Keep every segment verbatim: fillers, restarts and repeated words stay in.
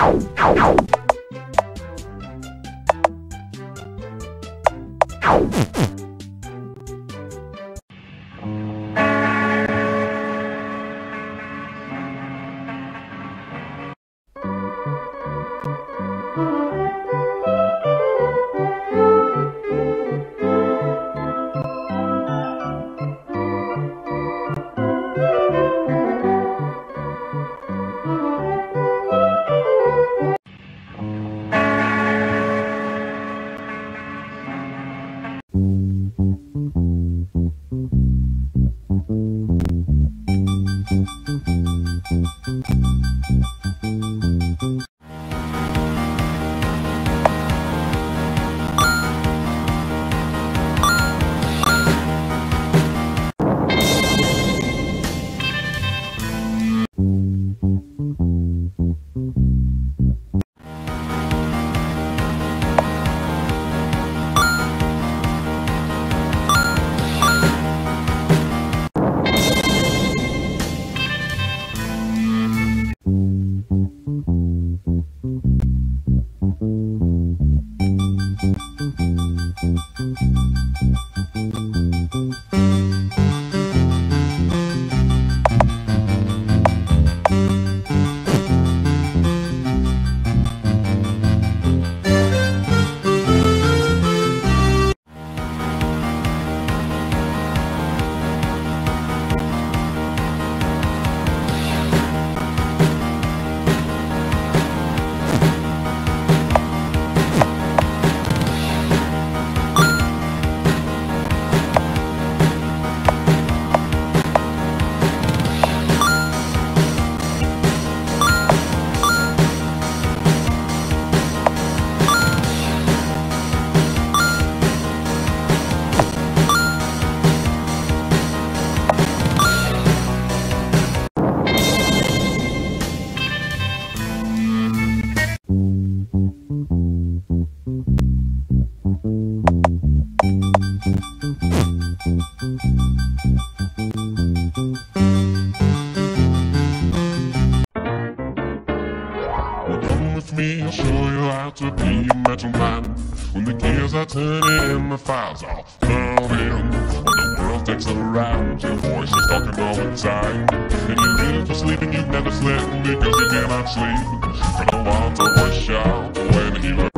me, I'll show you how to be a metal man. When the gears are turning and the files are floating, when the world takes around, your voice is talking all the time. And you live for sleeping, you never slept because you cannot sleep. And I want to rush out when you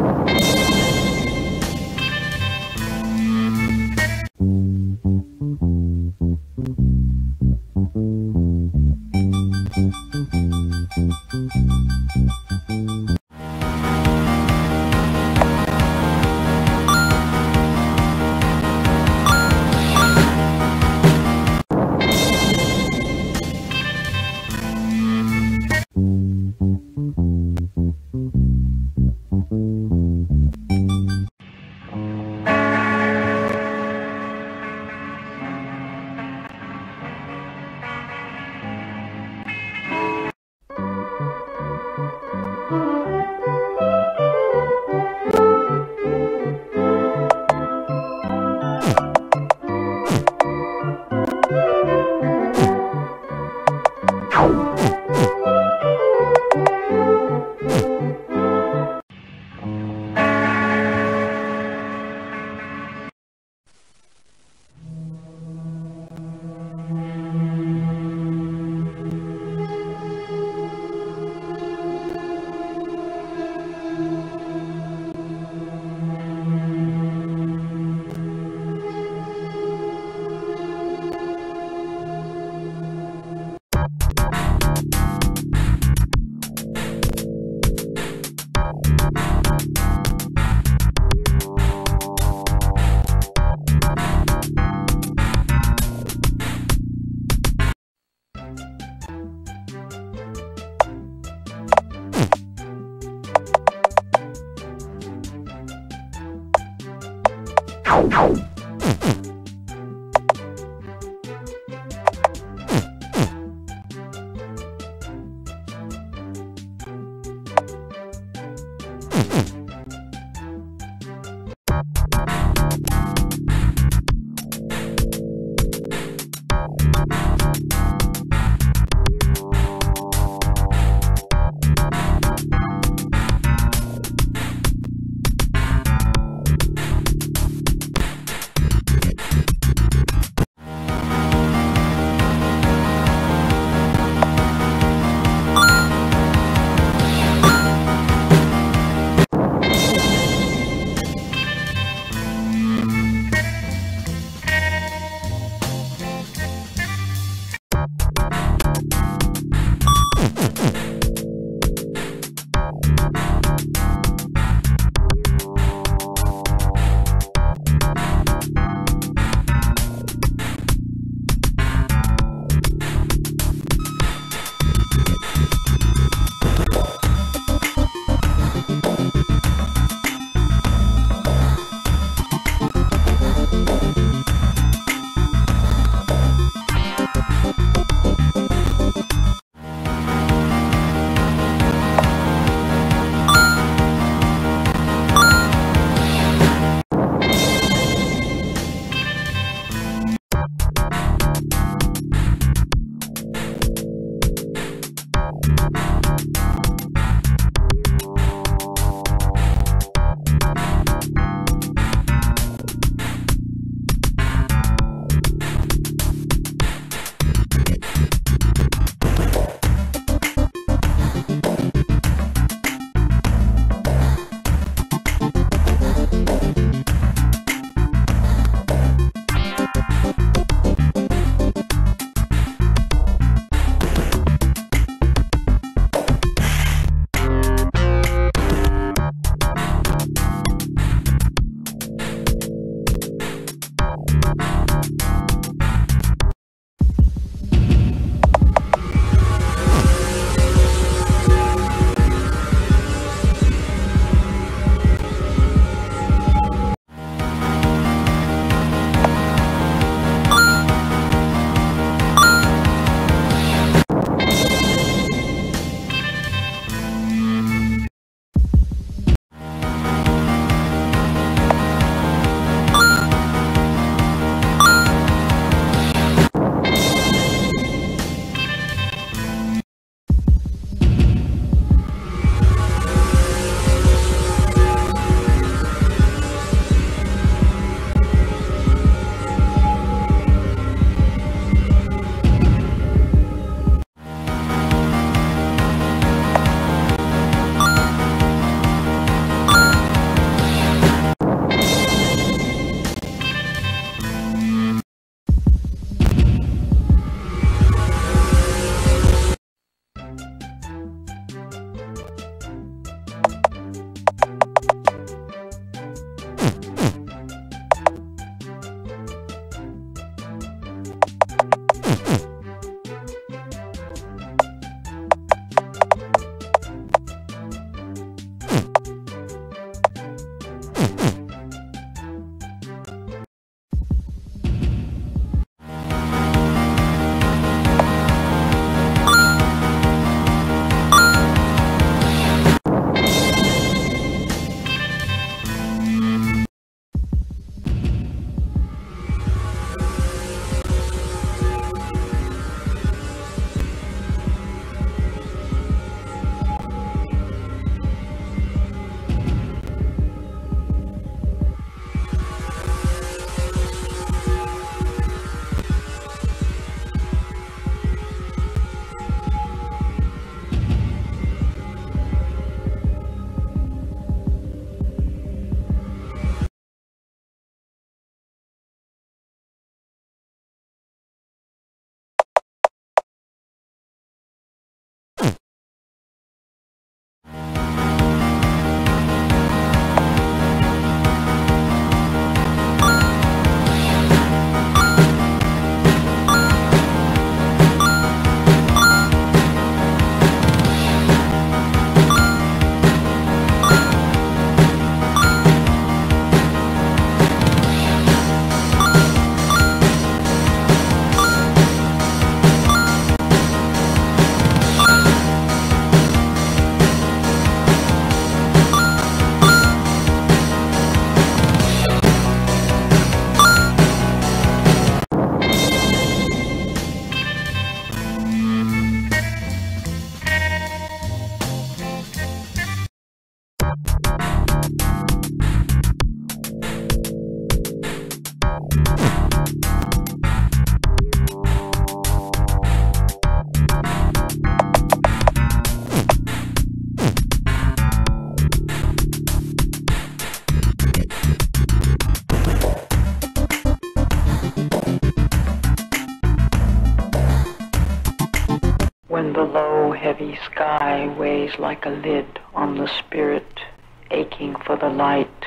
When the low, heavy sky weighs like a lid on the spirit, aching for the light,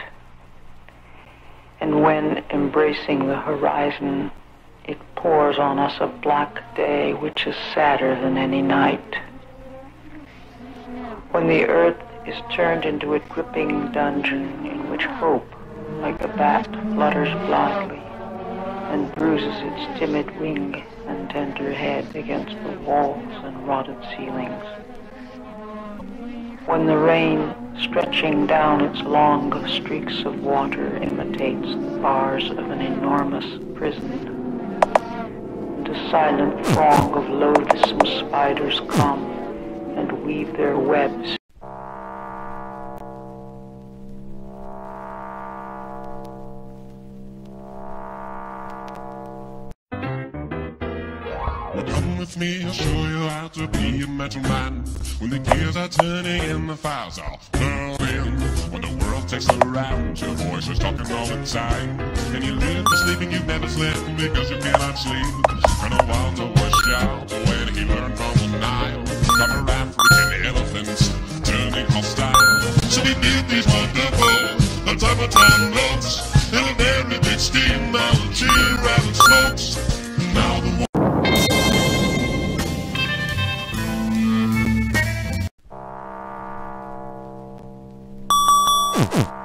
and when, embracing the horizon, it pours on us a black day which is sadder than any night, when the earth is turned into a gripping dungeon in which hope, like a bat, flutters blindly and bruises its timid wing and tender head against the walls and rotted ceilings. When the rain, stretching down its long streaks of water, imitates the bars of an enormous prison, and a silent throng of loathsome spiders come and weave their webs. Well, come with me, I'll show you how to be a metal man. When the gears are turning and the fires are burning, when the world takes around, your voice is talking all the time. And you live for sleeping, you've never slept because you cannot sleep. And a wild to wash out when he learned from the Nile. Cover African elephants, turning hostile. So we built these wonderful, on top of time boats, and a very big steam out, cheer out and smokes. Now the You